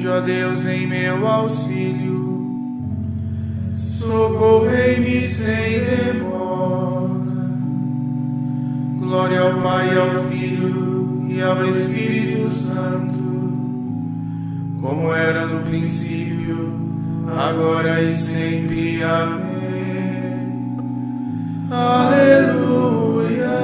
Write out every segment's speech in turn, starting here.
Vinde, ó Deus, em meu auxílio, socorrei-me sem demora. Glória ao Pai, ao Filho e ao Espírito Santo, como era no princípio, agora e sempre. Amém. Aleluia.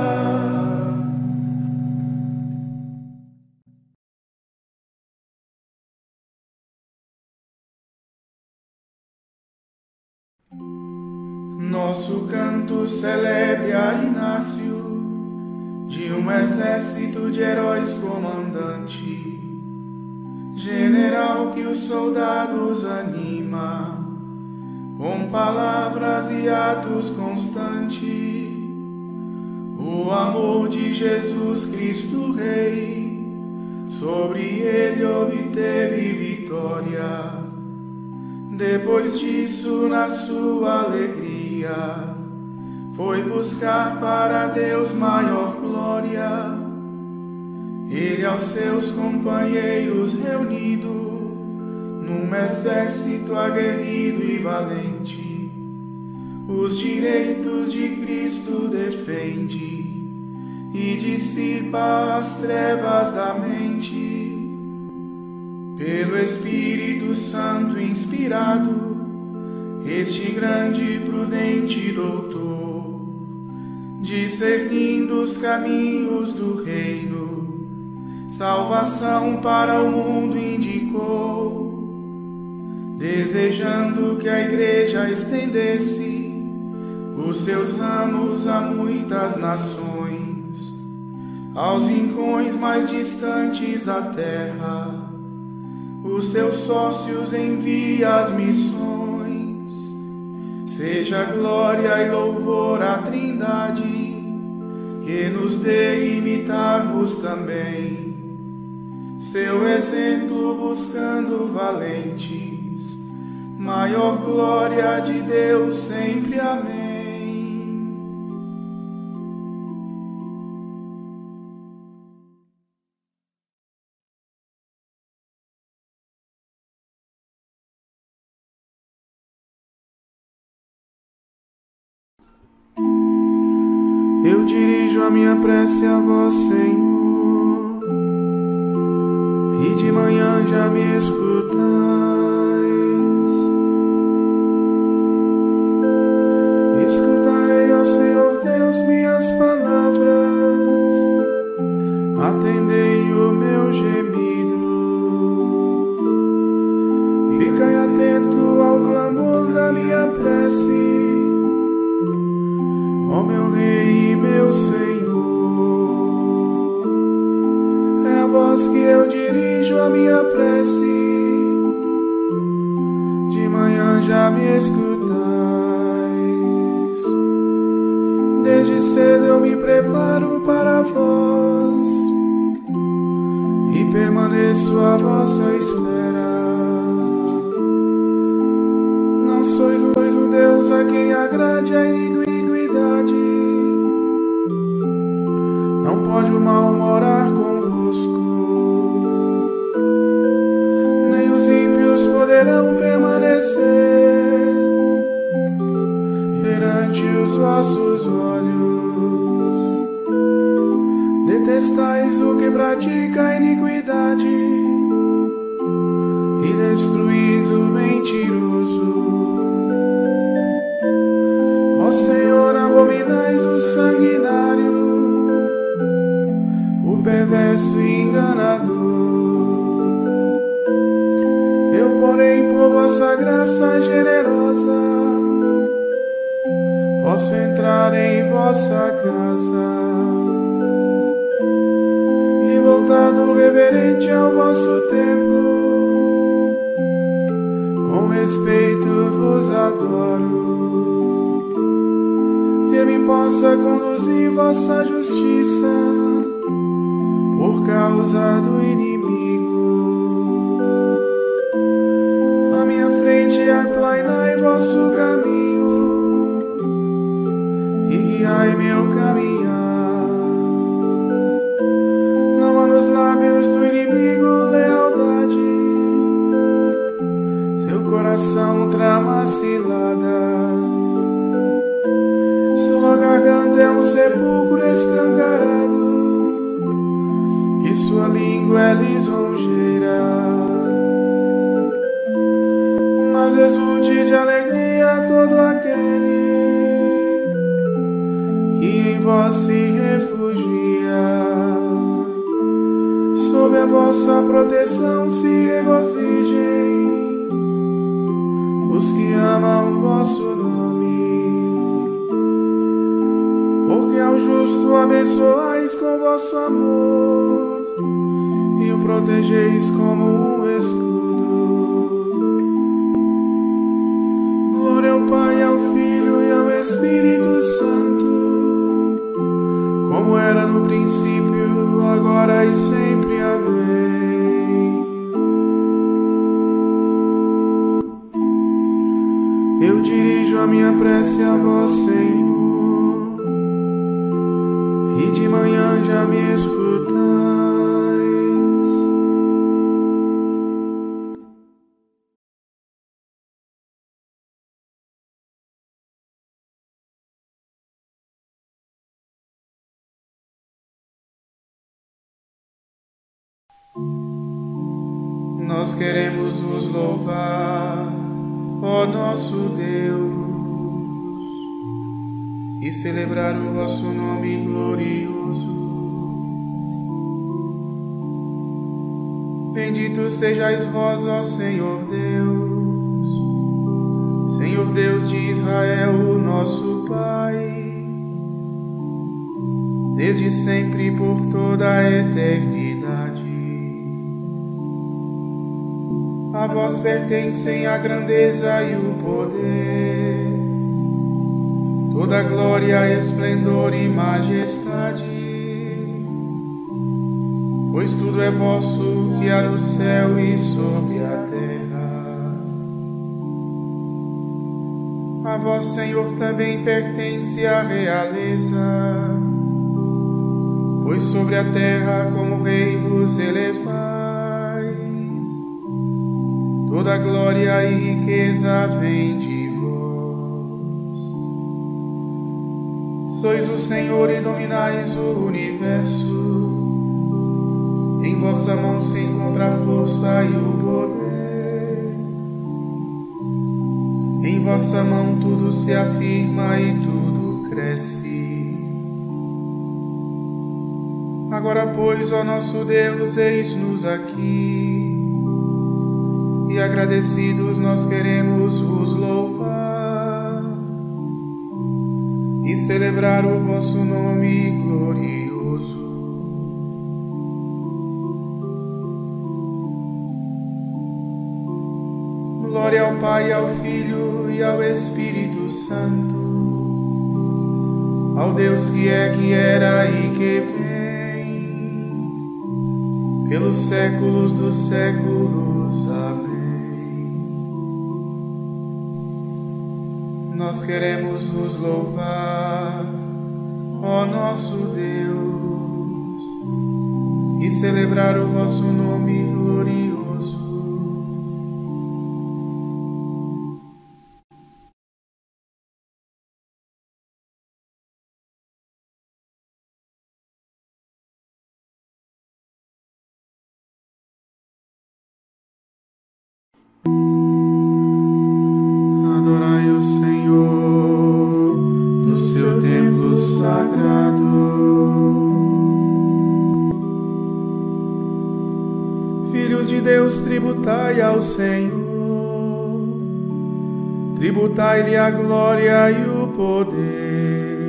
Nosso canto celebre a Inácio, de um exército de heróis comandante, general que os soldados anima, com palavras e atos constantes. O amor de Jesus Cristo Rei, sobre ele obteve vitória. Depois disso, na sua alegria, foi buscar para Deus maior glória. Ele aos seus companheiros reunido, num exército aguerrido e valente, os direitos de Cristo defende e dissipa as trevas da mente. Pelo Espírito Santo inspirado, este grande e prudente doutor, discernindo os caminhos do reino, salvação para o mundo indicou, desejando que a Igreja estendesse os seus ramos a muitas nações, aos rincões mais distantes da terra. Os seus sócios envia as missões. Seja glória e louvor à Trindade, que nos dê imitarmos também seu exemplo, buscando valentes, maior glória de Deus sempre. Amém. Eu dirijo a minha prece a vós, Senhor, e de manhã já me escutais. Escutai, ó Senhor Deus, minhas palavras, atendei o meu gemido, ficai atento ao clamor da minha prece, ó meu Rei e meu Senhor. É a vós que eu dirijo a minha prece, de manhã já me escutais. Desde cedo eu me preparo para vós e permaneço à vossa espera. Não sois o Deus a quem agrade a iniquidade, não pode o mal morar convosco, nem os ímpios poderão permanecer perante os vossos olhos. Detestais o que pratica a iniquidade e destruís o mentiroso. Ó Senhor, abominais o sanguinário, o perverso e enganador. Eu, porém, por vossa graça generosa, posso entrar em vossa casa e, voltado reverente ao vosso templo, com respeito vos adoro. Que me possa conduzir vossa justiça por causa do inimigo. À minha frente aplainai vosso caminho e guiai meu caminhar. Não há nos lábios do inimigo lealdade, mundo é lisonjeira, mas exulte de alegria todo aquele que em vós se refugia. Sob a vossa proteção se regozijem os que amam o vosso nome, porque ao justo abençoais com vosso amor e o protegeis como um escudo. Glória ao Pai, ao Filho e ao Espírito Santo, como era no princípio, agora e sempre. Amém. Eu dirijo a minha prece a vós, Senhor, e de manhã já me escutais. Nós queremos vos louvar, ó nosso Deus, e celebrar o vosso nome glorioso. Bendito sejais vós, ó Senhor Deus, Senhor Deus de Israel, o nosso Pai, desde sempre e por toda a eternidade. A vós pertencem a grandeza e o poder, toda glória, esplendor e majestade, pois tudo é vosso que há no céu e sobre a terra. A vós, Senhor, também pertence a realeza, pois sobre a terra como rei vos elevais. Toda glória e riqueza vem de vós. Sois o Senhor e dominais o universo. Em vossa mão se encontra a força e o poder. Em vossa mão tudo se afirma e tudo cresce. Agora, pois, ó nosso Deus, eis-nos aqui, e agradecidos nós queremos vos louvar e celebrar o vosso nome glorioso. Glória ao Pai, ao Filho e ao Espírito Santo, ao Deus que é, que era e que vem, pelos séculos dos séculos. Amém. Nós queremos vos louvar, ó nosso Deus, e celebrar o vosso nome glorioso. Adorai o Senhor no seu templo sagrado. Filhos de Deus, tributai ao Senhor, tributai-lhe a glória e o poder.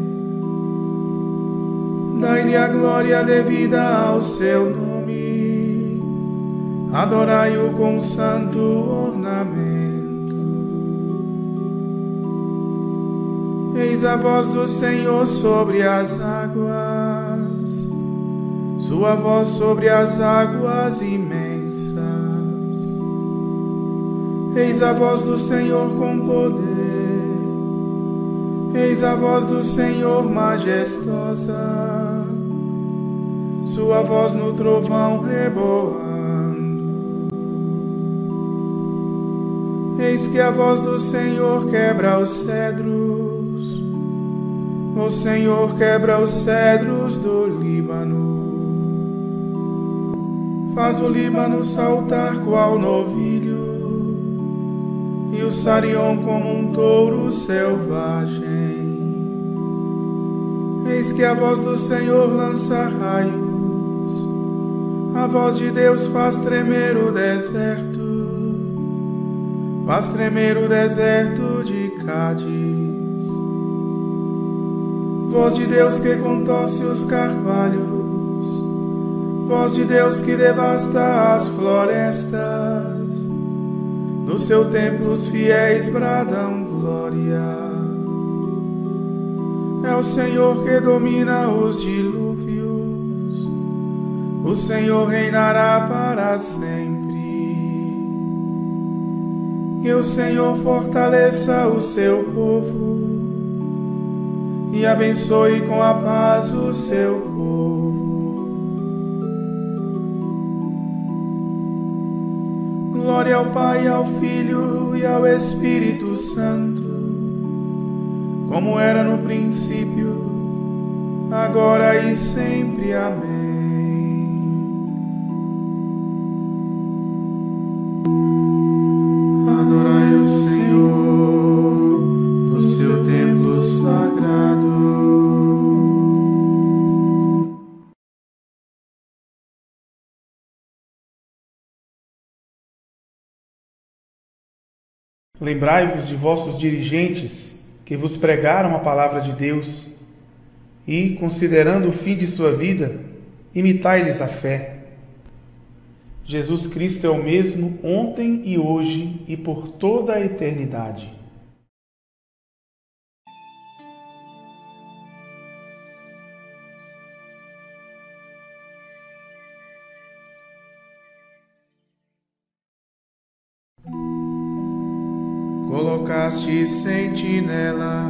Dai-lhe a glória devida ao seu nome, adorai-o com santo ornamento. Eis a voz do Senhor sobre as águas, sua voz sobre as águas imensas. Eis a voz do Senhor com poder, eis a voz do Senhor majestosa, sua voz no trovão reboando. Eis que a voz do Senhor quebra os cedros, o Senhor quebra os cedros do Líbano. Faz o Líbano saltar qual novilho, e o Sarion como um touro selvagem. Eis que a voz do Senhor lança raios, a voz de Deus faz tremer o deserto, faz tremer o deserto de Cádiz. Voz de Deus que contorce os carvalhos, voz de Deus que devasta as florestas. No seu templo os fiéis bradam glória. É o Senhor que domina os dilúvios, o Senhor reinará para sempre. Que o Senhor fortaleça o seu povo e abençoe com a paz o seu povo. Glória ao Pai, ao Filho e ao Espírito Santo, como era no princípio, agora e sempre. Amém. Adorai o Senhor no seu templo sagrado. Lembrai-vos de vossos dirigentes que vos pregaram a palavra de Deus e, considerando o fim de sua vida, imitai-lhes a fé. Jesus Cristo é o mesmo ontem e hoje e por toda a eternidade. Colocaste sentinelas,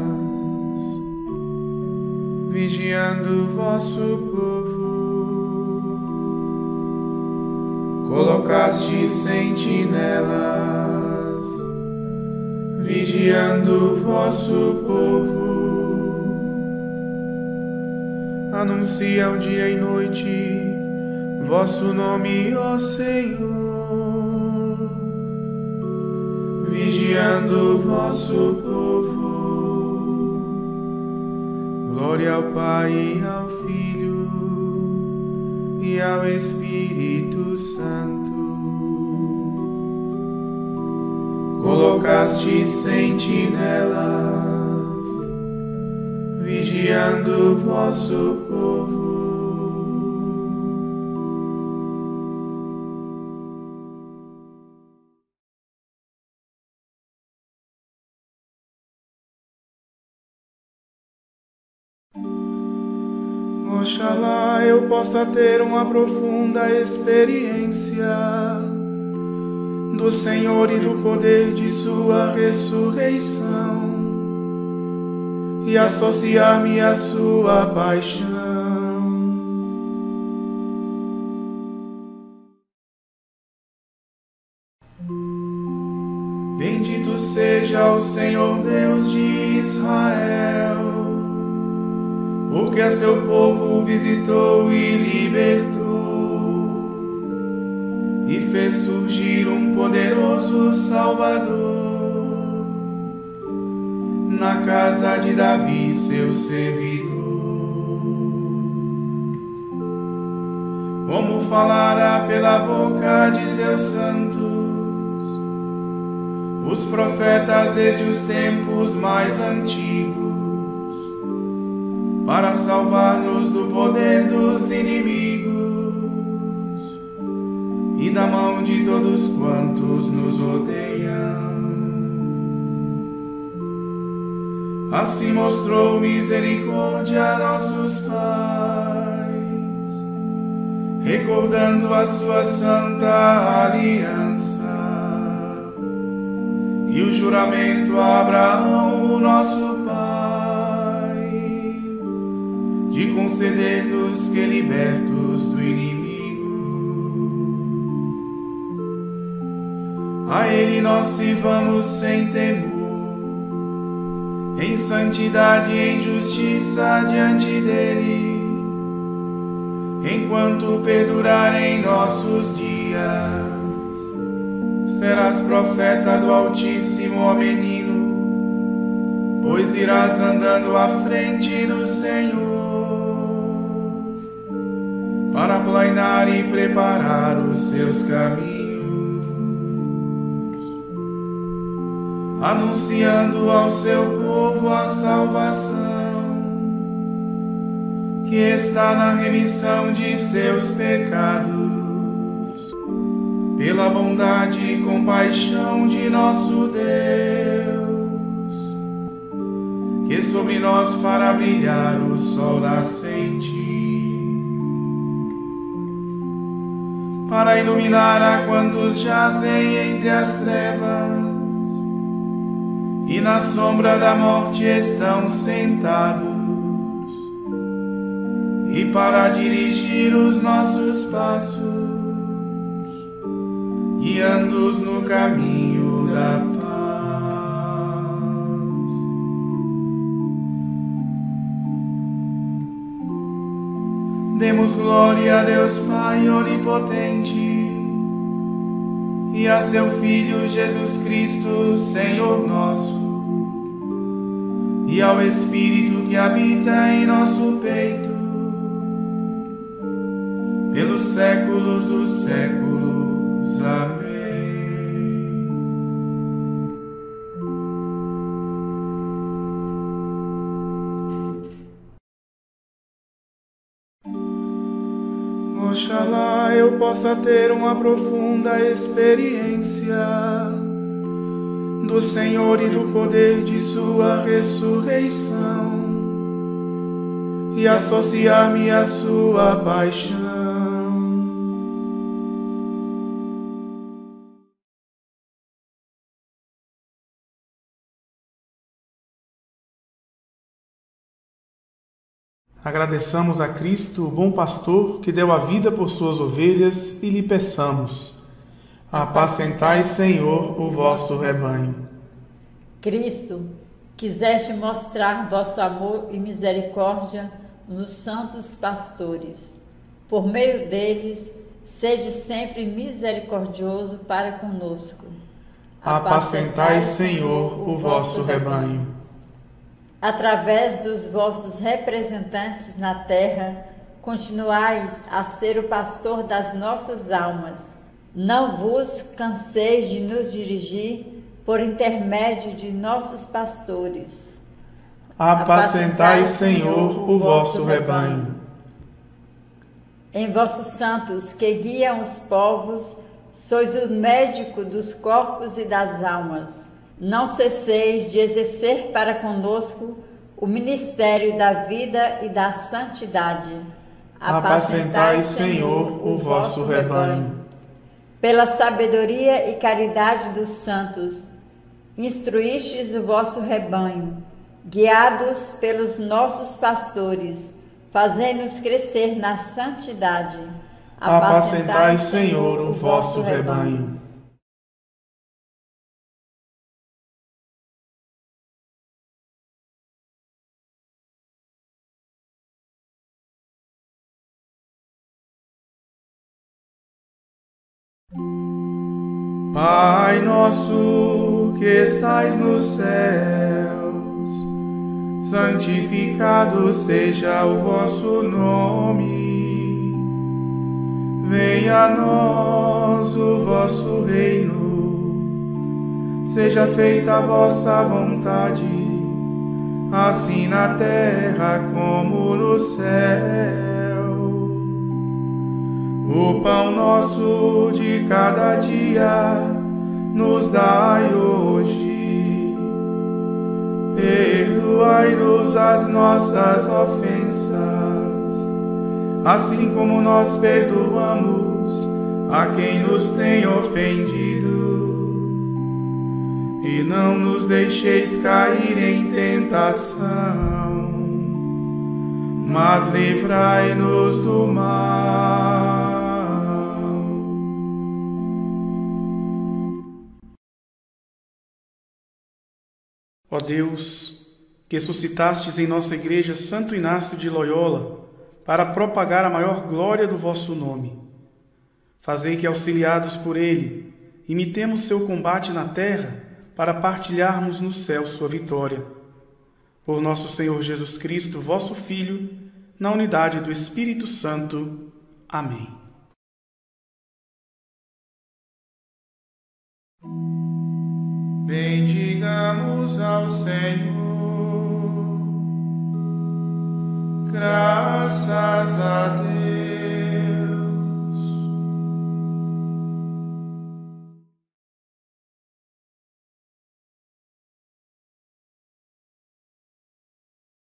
vigiando vosso povo. Colocaste sentinelas, vigiando vosso povo. Anunciam dia e noite vosso nome, ó Senhor. Vigiando o vosso povo. Glória ao Pai, e ao Filho e ao Espírito Santo. Colocaste sentinelas, vigiando o vosso povo. Oxalá eu possa ter uma profunda experiência do Senhor e do poder de sua ressurreição e associar-me à sua paixão. Bendito seja o Senhor Deus de Israel, porque a seu povo visitou e libertou, e fez surgir um poderoso Salvador na casa de Davi, seu servidor. Como falará pela boca de seus santos os profetas desde os tempos mais antigos, para salvar-nos do poder dos inimigos e da mão de todos quantos nos odeiam. Assim mostrou misericórdia a nossos pais, recordando a sua santa aliança e o juramento a Abraão, o nosso pai, de conceder-nos que, libertos do inimigo, a Ele nós sirvamos sem temor, em santidade e em justiça diante dEle, enquanto perdurarem nossos dias. Serás profeta do Altíssimo, ó menino, pois irás andando à frente do Senhor, para aplainar e preparar os seus caminhos, anunciando ao seu povo a salvação, que está na remissão de seus pecados, pela bondade e compaixão de nosso Deus, que sobre nós fará brilhar o sol nascente, para iluminar a quantos jazem entre as trevas e na sombra da morte estão sentados, e para dirigir os nossos passos, guiando-os no caminho da paz. Demos glória a Deus Pai onipotente e a seu Filho Jesus Cristo, Senhor nosso, e ao Espírito que habita em nosso peito, pelos séculos dos séculos. Amém. Oxalá eu possa ter uma profunda experiência do Senhor e do poder de sua ressurreição e associar-me à sua paixão. Agradeçamos a Cristo, o bom pastor, que deu a vida por suas ovelhas, e lhe peçamos: apacentai, Senhor, o vosso rebanho. Cristo, quiseste mostrar vosso amor e misericórdia nos santos pastores. Por meio deles, sede sempre misericordioso para conosco. Apacentai, Senhor, o vosso rebanho. Através dos vossos representantes na terra, continuais a ser o pastor das nossas almas. Não vos canseis de nos dirigir por intermédio de nossos pastores. Apacentai, Senhor, o vosso rebanho. Em vossos santos que guiam os povos, sois o médico dos corpos e das almas. Não cesseis de exercer para conosco o ministério da vida e da santidade. Apacentai, Senhor, o vosso rebanho. Pela sabedoria e caridade dos santos, instruístes o vosso rebanho, guiados pelos nossos pastores, fazei-nos crescer na santidade. Apacentai, Senhor, o vosso rebanho. Pai nosso que estais nos céus, santificado seja o vosso nome. Venha a nós o vosso reino, seja feita a vossa vontade, assim na terra como no céu. O pão nosso de cada dia nos dai hoje. Perdoai-nos as nossas ofensas, assim como nós perdoamos a quem nos tem ofendido. E não nos deixeis cair em tentação, mas livrai-nos do mal. Ó Deus, que suscitastes em nossa igreja Santo Inácio de Loyola, para propagar a maior glória do vosso nome. Fazei que, auxiliados por ele, imitemos seu combate na terra, para partilharmos no céu sua vitória. Por nosso Senhor Jesus Cristo, vosso Filho, na unidade do Espírito Santo. Amém. Bendigamos ao Senhor. Graças a Deus.